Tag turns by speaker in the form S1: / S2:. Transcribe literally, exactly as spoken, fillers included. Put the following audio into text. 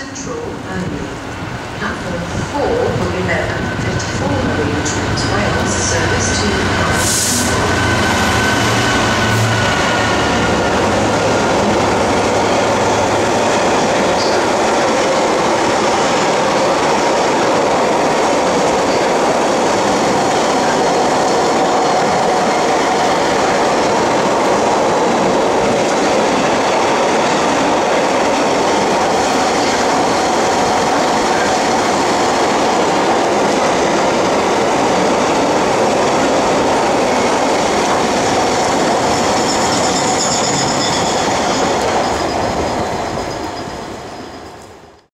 S1: Central only. Platform four will be met at fifty-four Marine Trans Wales service to